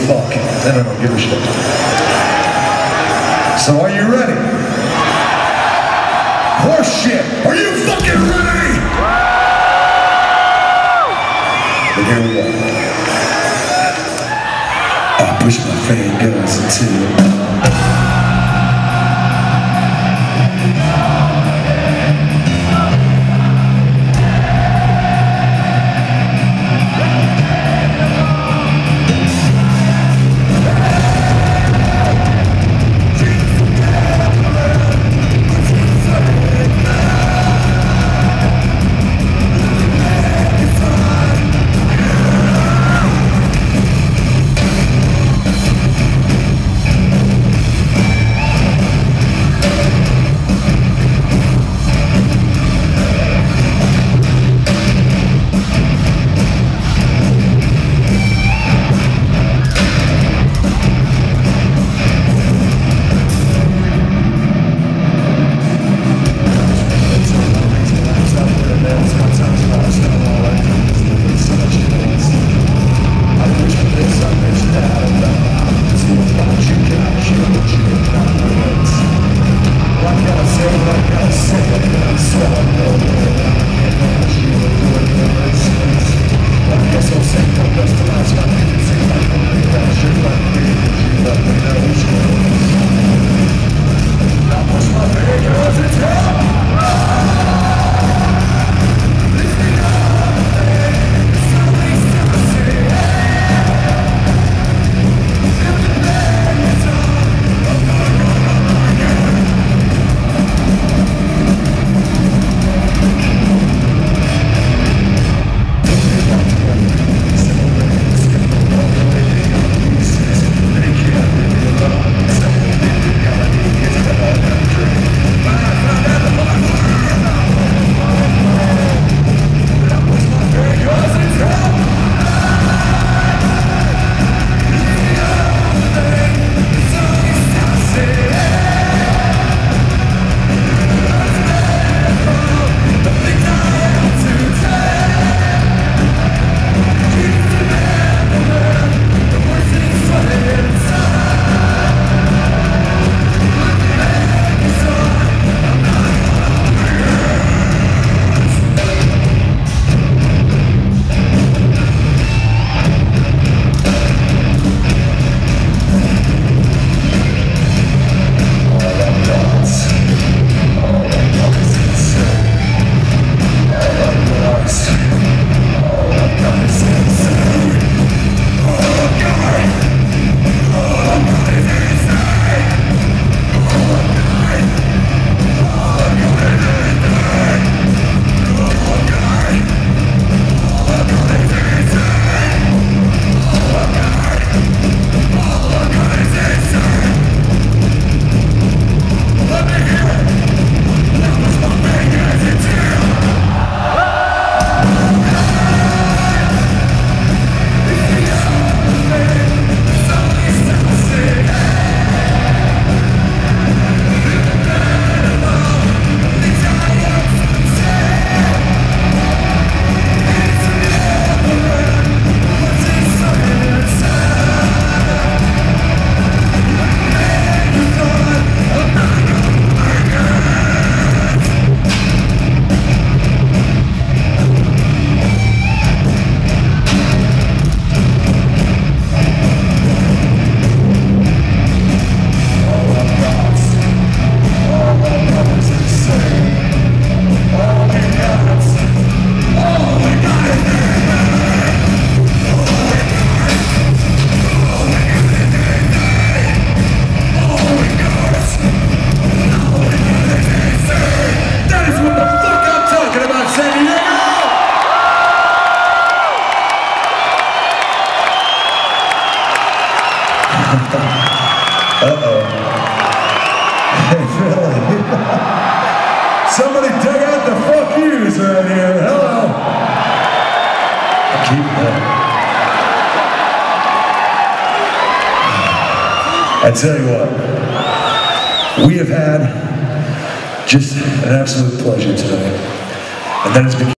fuck, and I don't give a shit. So are you ready? Horse shit, are you fucking ready? But here we go. I push my fingers into Uh-oh. Hey, Philly. Somebody dug out the fuck yous right here. Hello. Keep that. I tell you what, we have had just an absolute pleasure tonight. And that has been